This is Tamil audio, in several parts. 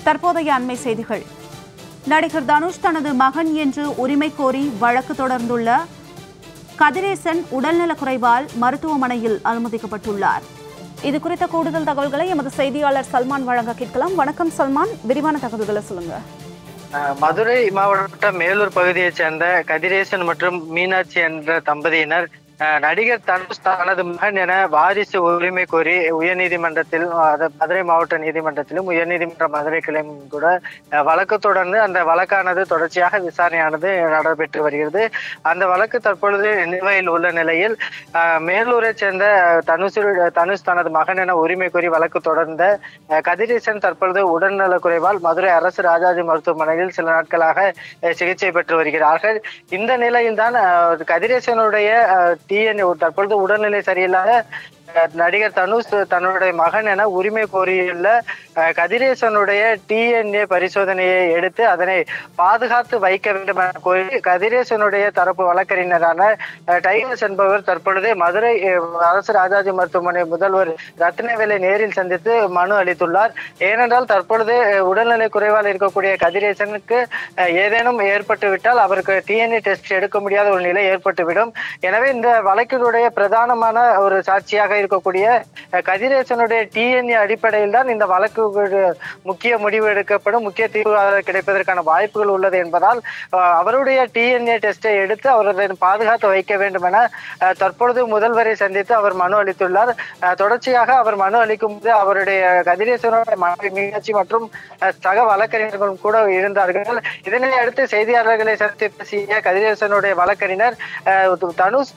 தற்போதைய அண்மை செய்திகள். நடிகர் தனுஷ் தனது மகன் என்று உரிமை கோரி வழக்கு தொடர்ந்துள்ள கதிரேசன் உடல்நலக்குறைவால் மருத்துவமனையில் அனுமதிக்கப்பட்டுள்ளார். இது குறித்த கூடுதல் தகவல்களை எமது செய்தியாளர் சல்மான் வழங்க கேட்கலாம். வணக்கம் சல்மான், விரிவான தகவல்களை சொல்லுங்க. மதுரை மாவட்டம் மேலூர் பகுதியைச் சேர்ந்த கதிரேசன் மற்றும் மீனாட்சி என்ற தம்பதியினர் நடிகர் தனுஷ் தனது மகன் என வாரிசு உரிமை கோரி உயர்நீதிமன்றத்தில், மதுரை மாவட்ட நீதிமன்றத்திலும் உயர்நீதிமன்ற மதுரை கிளையும் கூட வழக்கு தொடர்ந்து அந்த வழக்கானது தொடர்ச்சியாக விசாரணையானது நடைபெற்று வருகிறது. அந்த வழக்கு தற்பொழுது நிலுவையில் உள்ள நிலையில் மேலூரை சேர்ந்த தனுஷ் தனது மகன் என உரிமை கோரி வழக்கு தொடர்ந்த கதிரேசன் தற்பொழுது உடல்நலக்குறைவால் மதுரை அரசு ராஜாஜி மருத்துவமனையில் சில நாட்களாக சிகிச்சை பெற்று வருகிறார்கள். இந்த நிலையில்தான் கதிரேசனுடைய தற்பொழுது உடல்நிலை சரியில்லாத நடிகர் தனுஷ் தன்னுடைய மகன் என உரிமை கோரியுள்ள கதிரேசனுடைய டிஎன்ஏ பரிசோதனையை எடுத்து அதனை பாதுகாத்து வைக்க வேண்டும் என கோரி கதிரேசனுடைய தரப்பு வழக்கறிஞரான டைகர்ஸ் என்பவர் தற்பொழுது மதுரை அரசு ராஜாஜி மருத்துவமனை முதல்வர் ரத்னவேலை நேரில் சந்தித்து மனு அளித்துள்ளார். ஏனென்றால் தற்பொழுது உடல்நிலை குறைவால் இருக்கக்கூடிய கதிரேசனுக்கு ஏதேனும் ஏற்பட்டுவிட்டால் அவருக்கு டிஎன்ஏ டெஸ்ட் எடுக்க முடியாத ஒரு நிலை ஏற்பட்டுவிடும். எனவே இந்த வழக்கினுடைய பிரதானமான ஒரு சாட்சியாக இருக்கக்கூடிய கதிரேசனுடைய டிஎன்ஏ அடிப்படையில் தான் இந்த வழக்கு முக்கிய முடிவு எடுக்கப்படும், முக்கிய தீர்வு கிடைப்பதற்கான வாய்ப்புகள் உள்ளது என்பதால் அவருடைய டிஎன்ஏ டெஸ்டை எடுத்து அவரை பாதுகாத்து வைக்க வேண்டும் என தற்பொழுது முதல்வரை சந்தித்து அவர் மனு அளித்துள்ளார். தொடர்ச்சியாக அவர் மனு அளிக்கும் போது அவருடைய கதிரேசனுடைய மனைவி மீனாட்சி மற்றும் சக வழக்கறிஞர்களும் கூட இருந்தார்கள். இதனை அடுத்து செய்தியாளர்களை சந்தித்து பேசிய கதிரேசனுடைய வழக்கறிஞர் தனுஷ்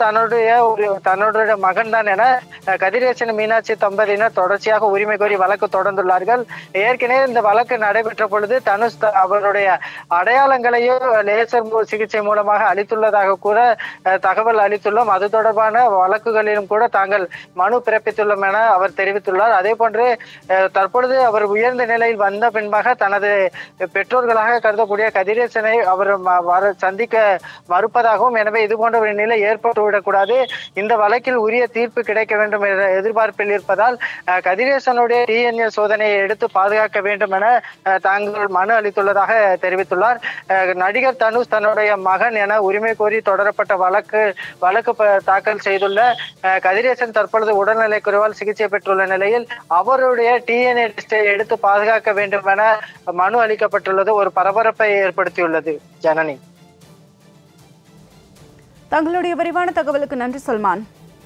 தன்னுடைய மகன் தான் என கதிரேசன் மீனாட்சி தம்பதியினர் தொடர்ச்சியாக உரிமை கோரி வழக்கு தொடர்ந்துள்ளார்கள். ஏற்கனவே இந்த வழக்கு நடைபெற்ற பொழுது தனுஷ் அவருடைய அடையாளங்களையோ லேசர் சிகிச்சை மூலமாக அளித்துள்ளதாக கூட தகவல் அளித்துள்ளோம். அது தொடர்பான வழக்குகளிலும் கூட தாங்கள் மனு பிறப்பித்துள்ளோம் என அவர் தெரிவித்துள்ளார். அதே போன்று தற்பொழுது அவர் உயர்ந்த நிலையில் வந்த பின்பாக தனது பெற்றோர்களாக கருதக்கூடிய கதிரேசனை அவர் சந்திக்க மறுப்பதாகவும், எனவே இது போன்ற ஒரு நிலை ஏற்பட்டுவிடக்கூடாது, இந்த வழக்கில் உரிய தீர்ப்பு கிடைக்க வேண்டும் என்ற எதிர்பார்ப்பில் இருப்பதால் கதிரேசனுடைய டிஎன்ஏ சோதனையை எடுத்து பாதுகாக்க வேண்டும் என தாங்கள் மனு அளித்துள்ளதாக தெரிவித்துள்ளார். நடிகர் தனுஷ் தன்னுடைய மகன் என உரிமை கோரி தொடரப்பட்ட வழக்கு தாக்கல் செய்துள்ள கதிரேசன் தற்பொழுது உடல்நிலை குறைவால் சிகிச்சை பெற்றுள்ள நிலையில் அவருடைய டிஎன்ஏ டெஸ்டை எடுத்து பாதுகாக்க வேண்டும் என மனு அளிக்கப்பட்டுள்ளது ஒரு பரபரப்பை ஏற்படுத்தியுள்ளது. ஜனனி, தங்களுடைய விரிவான தகவலுக்கு நன்றி சல்மான்.